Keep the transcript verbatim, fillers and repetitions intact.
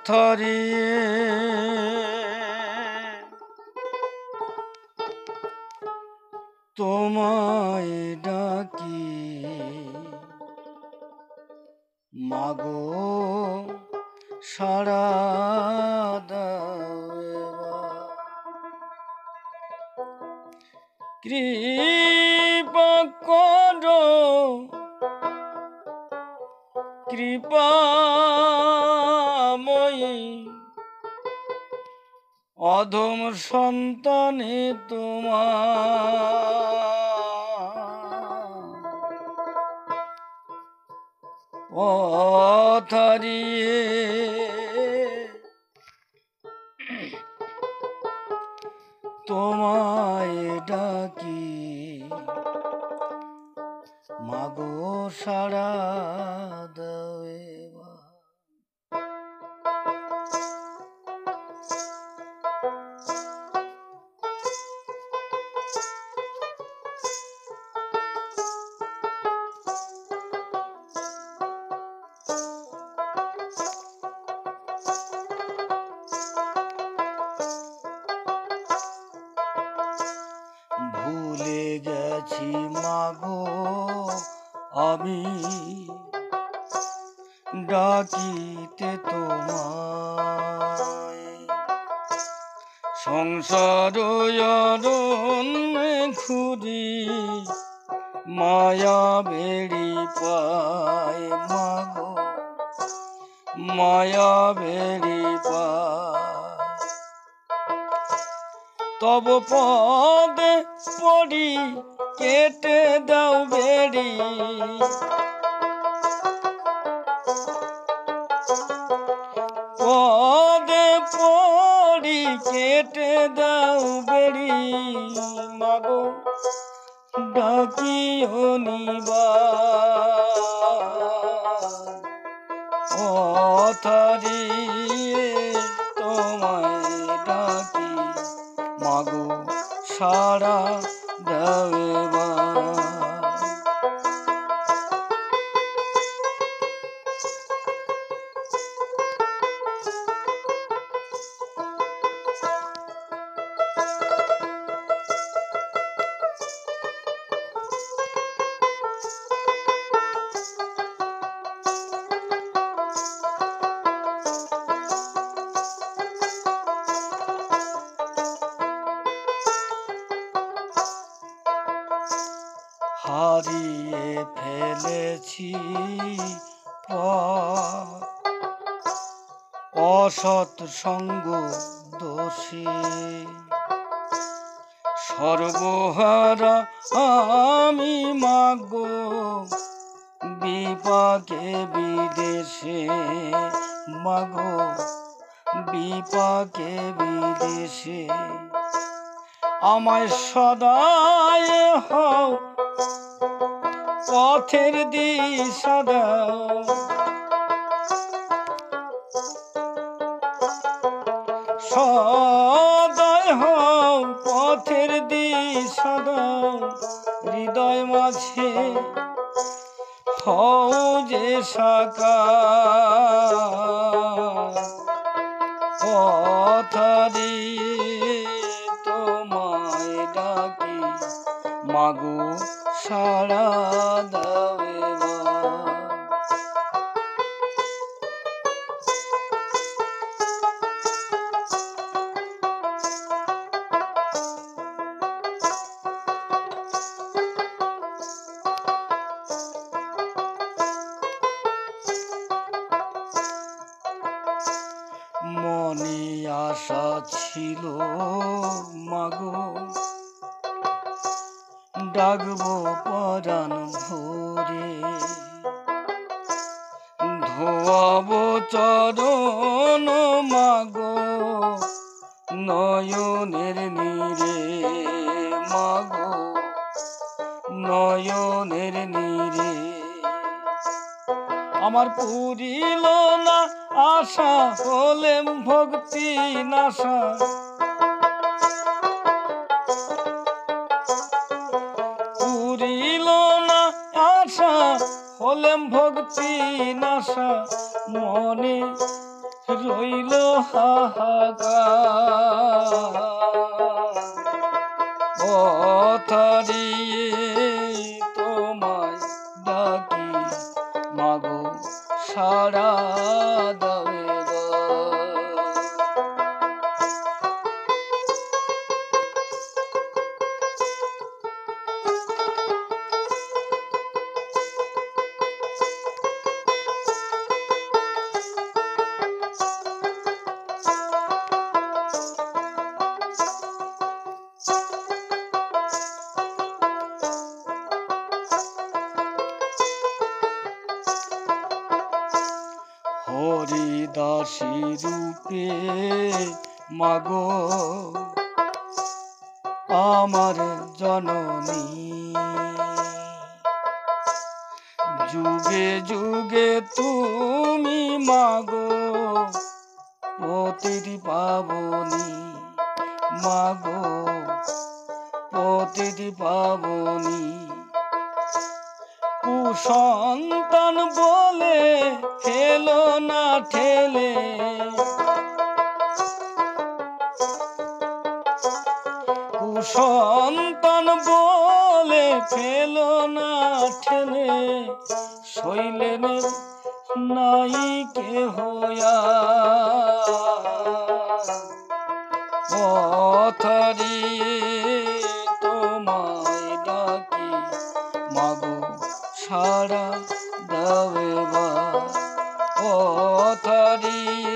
পথরিয়ে তোমায় ডাকি মাগো সাড়া দাও কৃপা করো কৃপাময়ী অধম সন্তানে তোমার পথ হারিয়ে তোমায় ডাকি মাগো সাড়া দাও এবার। ভুলে গেছি মাগো আমি ডাকিতে তোমায়, সংসার অরণ্যে ঘুরি মায়া বেড়ি পায় মাগো মায়া বেড়ি পায়। তব পদে পড়ি কেটে দাও বেড়ি, পদে পড়ি কেটে দাও বেড়ি মাগো ডাকিও নিবার। পথ হারিয়ে তোমায় ডাকি মাগো সাড়া দাও এবার। হারিয়ে ফেলেছি পথ অসৎ সঙ্গ দোষী, সর্বহারা আমি মাগো বিপাকে বিদেশে মাগো বিপাকে বিদেশে। আমায় সদায় হও পথের দিশা দাও, সদায় হও পথের দিশা দাও। হৃদয় মাঝে হও যে সাকার, পথ হারিয়ে তোমায় ডাকি মাগো সাড়া দাও এবার। মনে আশা ছিল মাগো ডাকবো পরাণ ভোরে, ধোয়াবো চরণ মাগো নয়নের নীরে মাগো নয়নের নীরে। আমার পুরিল না আশা হলেম ভক্তি নাশা, পুরিল না আশা হলেম ভক্তি নাশা। মনে রইল হাহাকার পথারিয়ে তোমায় ডাকি মাগো সারা দাও এবার। হরিদাসী রূপে মাগো আমার জননী, যুগে যুগে তুমি মাগো পতির পাবনী, মাগো পতির পাবনী। কুসন্তান বলে ফেলো না ঠেলে, কুসন্তান বলে ফেলো না ঠেলে, শৈলেনের নাই কেহ পথারিয়ে তোমায় ডাকি মাগো সারা দাও এবার। পথারিয়ে